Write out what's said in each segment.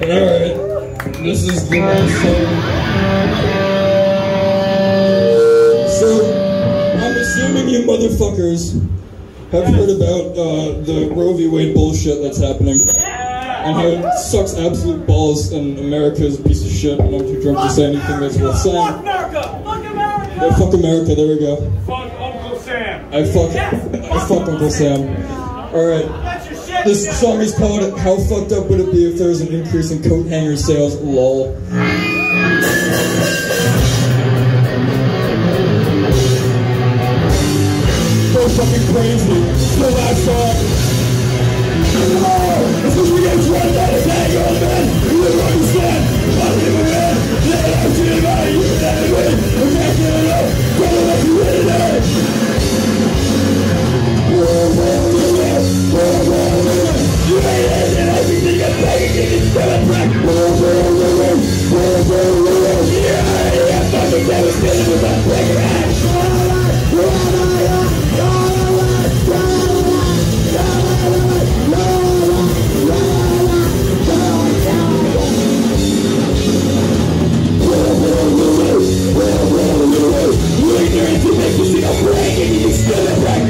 Alright, this is the last song. So, I'm assuming you motherfuckers have heard about the Roe v. Wade bullshit that's happening. And how it sucks absolute balls and America is a piece of shit and I'm too drunk to say anything that's worth saying. Fuck America! Fuck America! Yeah, fuck America, there we go. Fuck Uncle Sam! I fuck Uncle Sam. Alright. This song is called How Fucked Up Would It Be If There Was an Increase in Coat Hanger Sales? LOL. So fucking crazy. The last song. This is we get drunk out of that, young man. You don't understand. I don't even win. They don't see about it. You can never win. I can't get it up. Don't let you win it out. You made it and everything I'm begging you to spell it back. Yeah, fucking devastated with that breaker ass. You ignorant to make you see a break and you spell it back.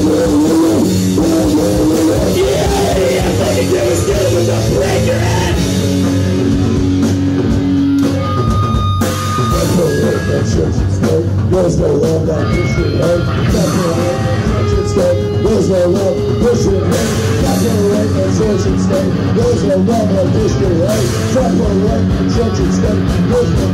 Yeah, fucking devastated with that breaker ass. There's no love that pushing head. There's no love pushing head. Separate and church and state. There's no love that pushing head. Separate and church and state. There's no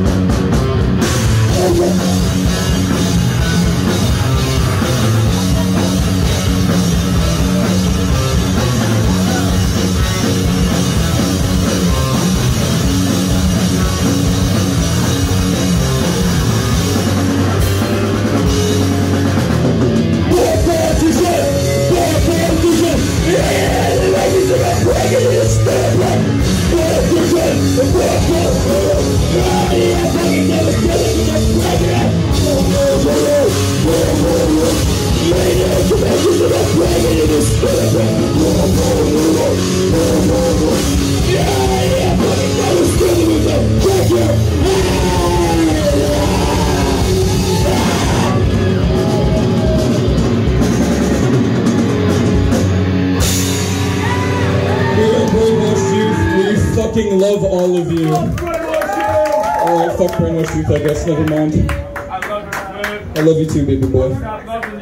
love all of you. Alright, fuck Brainwashed Youth, I guess. Never mind. I love you, man. I love you too, baby boy. Stop loving